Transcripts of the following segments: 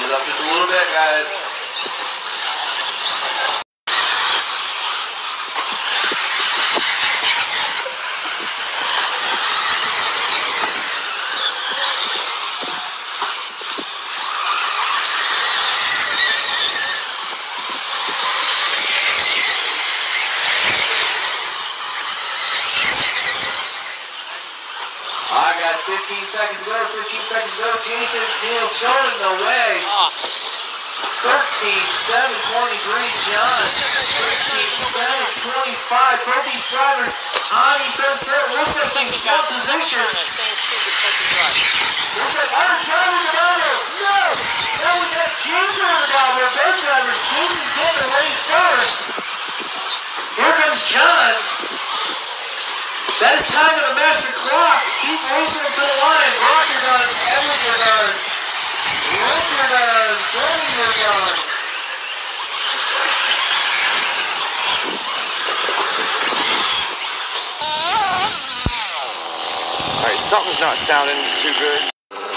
Close up just a little bit, guys. I got 15 seconds to go, 15 seconds to go. Jason Neal showing the way. 13-7-23, John. 13-7-25. Both these drivers on each other's tail. Looks like they swap positions. Looks like our driver Ronaldo. No! Now we got Jason Ronaldo. Both drivers. Jason's in the lane first. Here comes John. That is time of the master clock. Keep racing to the line. Rocker gun, Edward gun. Rocker gun, Junior gun. Alright, something's not sounding too good.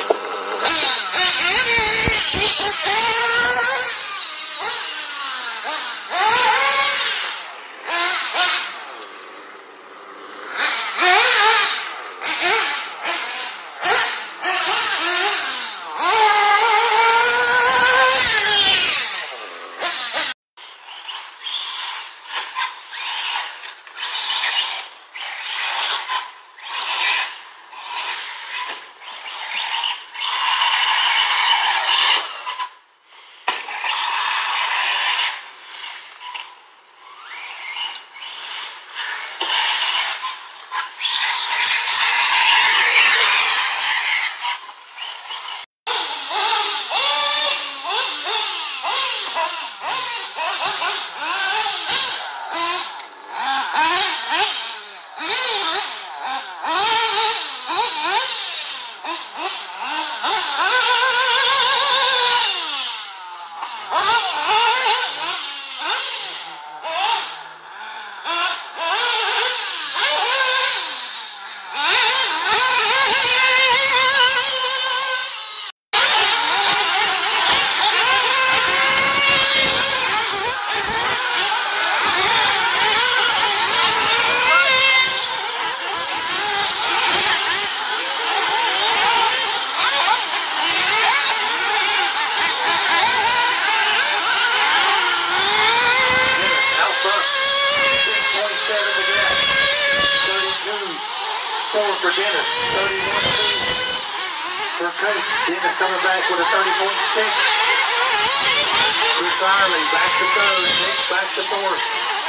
For Dennis, 31-2 for Coach. Dennis coming back with a 30-point stick. Chris Riley back to third, Nick back to fourth.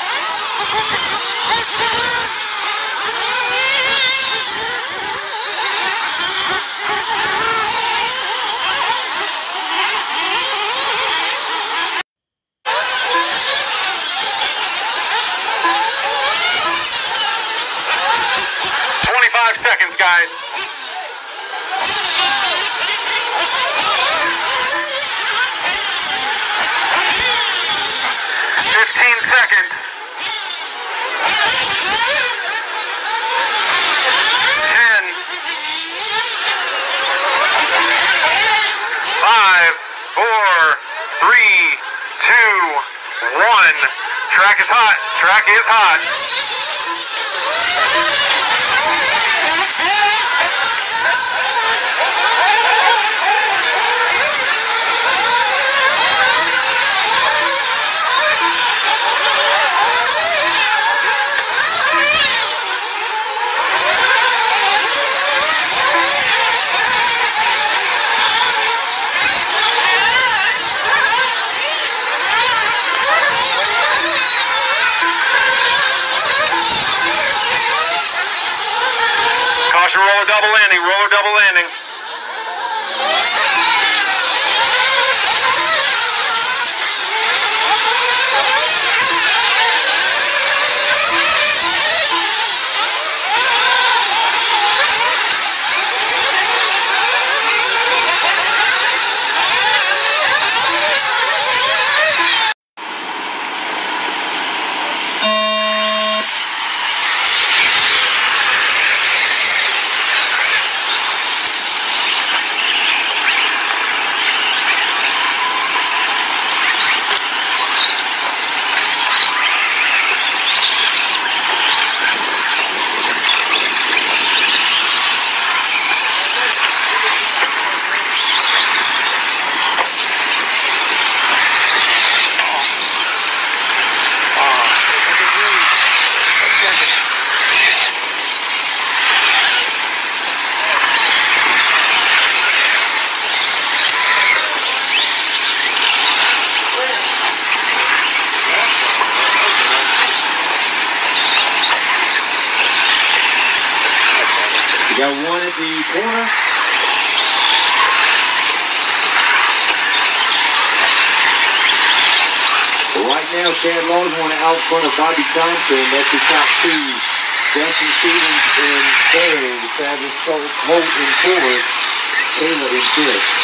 Seconds, guys. 15 seconds. 10. 5, 4, 3, 2, 1. Track is hot. Track is hot. 15 Got one at the corner. Right now, Chad Longhorn out front of Bobby Thompson. That's the top two. Justin Stevens in third. Travis Holt in fourth. Taylor in fifth.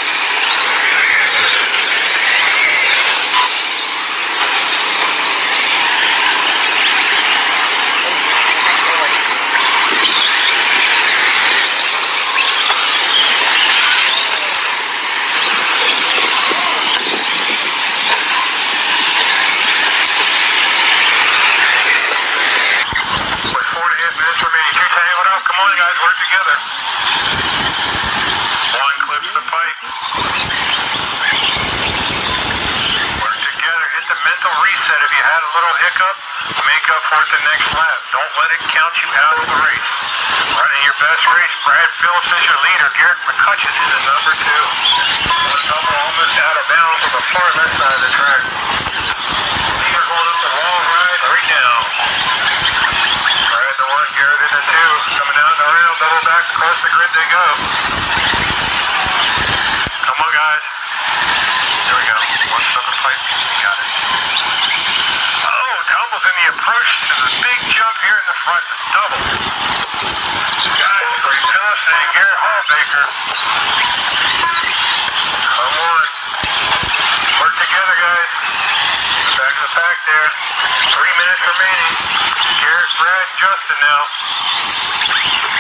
Come on, guys, work together. One clips the pipe. Work together. Hit the mental reset. If you had a little hiccup, make up for it the next lap. Don't let it count you out of the race. Running your best race, Brad Phillips is your leader. Garrett McCutcheon is the number 2. One double almost out of bounds on the far left side of the track. Leader going up the wall right now. Brad the 1, Garrett in the 2. Coming out and around, double back across the grid they go. Come on, guys. There we go. One step of pipe. Got it. Oh, tumbles in the approach to the big jump here in the front. The double. Guys, great pass and Garrett Hallbaker. Come on. Work together, guys. Back of the pack there. 3 minutes remaining. Garrett, Brad, Justin now.